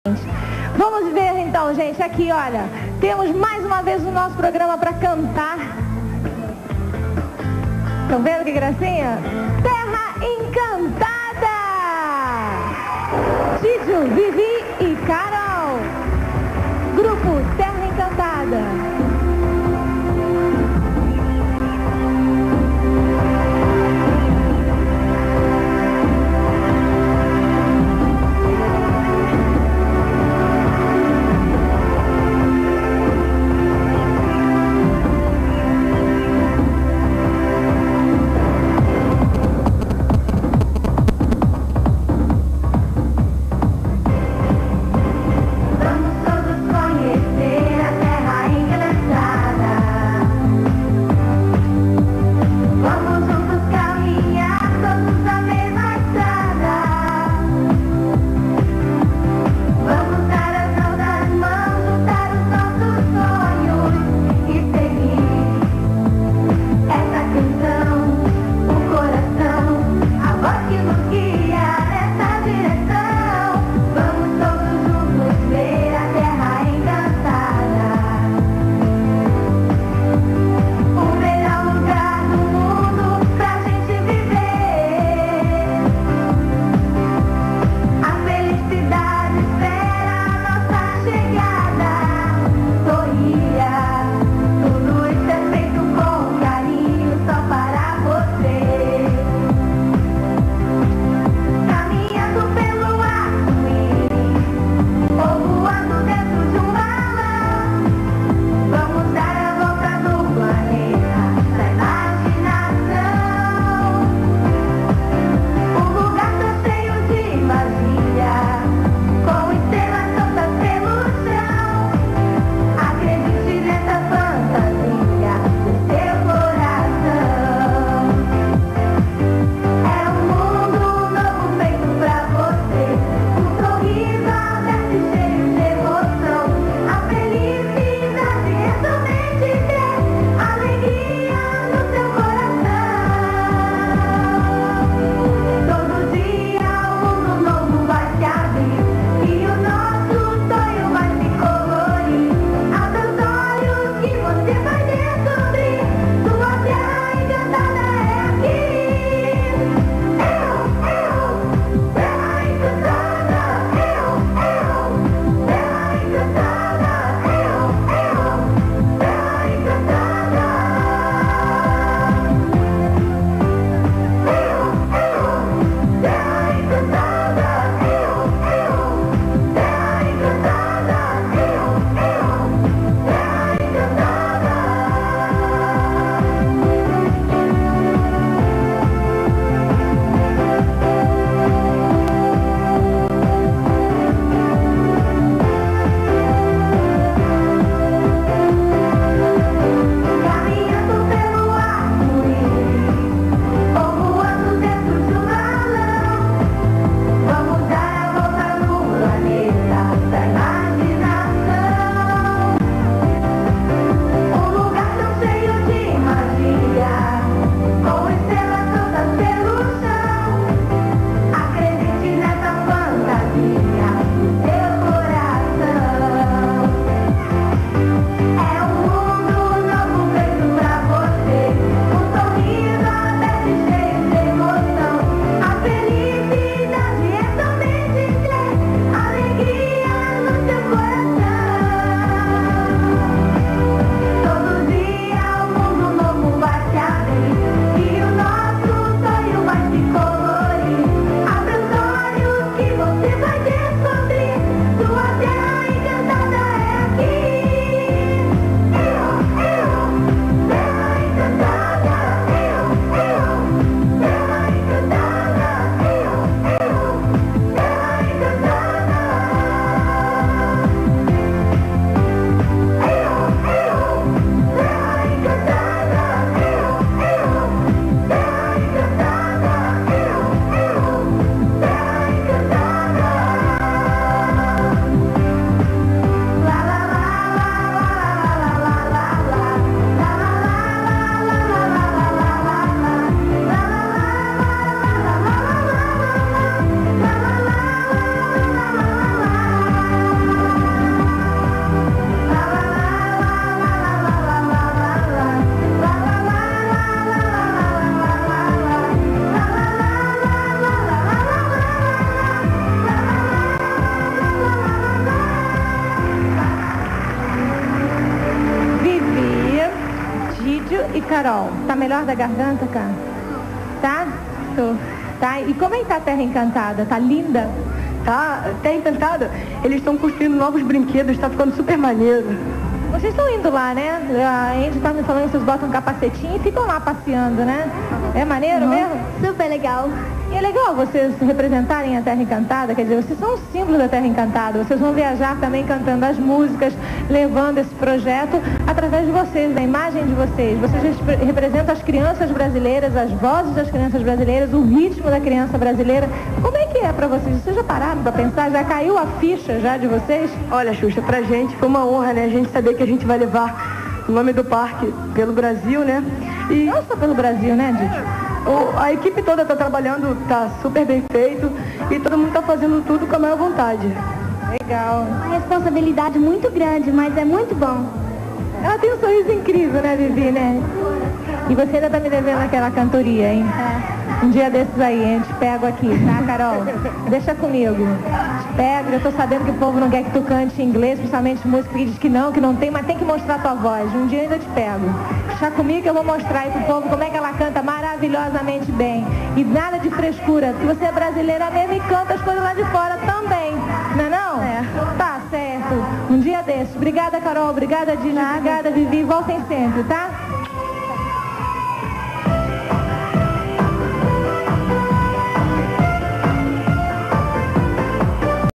Vamos ver então, gente, aqui, olha, temos mais uma vez o nosso programa para cantar. Estão vendo que gracinha? Terra Encantada! Tídio, Vivi e Carol. Grupo Terra Encantada. Carol, tá melhor da garganta, cara? Tá? Tô. Tá? E como é que tá a Terra Encantada? Tá linda? Tá, Terra Encantada, eles estão construindo novos brinquedos, tá ficando super maneiro. Vocês estão indo lá, né? A Andy tá me falando que vocês botam um capacetinho e ficam lá passeando, né? É maneiro mesmo? Super legal. E é legal vocês representarem a Terra Encantada, quer dizer, vocês são os símbolos da Terra Encantada. Vocês vão viajar também cantando as músicas, levando esse projeto através de vocês, da imagem de vocês. Vocês representam as crianças brasileiras, as vozes das crianças brasileiras, o ritmo da criança brasileira. Como é que é pra vocês? Vocês já pararam pra pensar? Já caiu a ficha já de vocês? Olha, Xuxa, pra gente foi uma honra, né? A gente saber que a gente vai levar o nome do parque pelo Brasil, né? E não só pelo Brasil, né, Didi? A equipe toda está trabalhando, está super bem feito e todo mundo está fazendo tudo com a maior vontade. Legal. Uma responsabilidade muito grande, mas é muito bom. Ela tem um sorriso incrível, né, Vivi, né? E você ainda tá me devendo aquela cantoria, hein? Um dia desses aí, a gente pega aqui, tá, Carol? Deixa comigo. Te pego, eu tô sabendo que o povo não quer que tu cante em inglês, principalmente música que diz que não tem, mas tem que mostrar tua voz. Um dia eu ainda te pego. Deixa comigo que eu vou mostrar aí pro povo como é que ela canta maravilhosamente bem. E nada de frescura, porque você é brasileira mesmo e canta as coisas lá de fora também. Não é não? É. Tá certo. Um dia desses. Obrigada, Carol. Obrigada, Didi. Obrigada, Vivi. Voltem sempre, tá?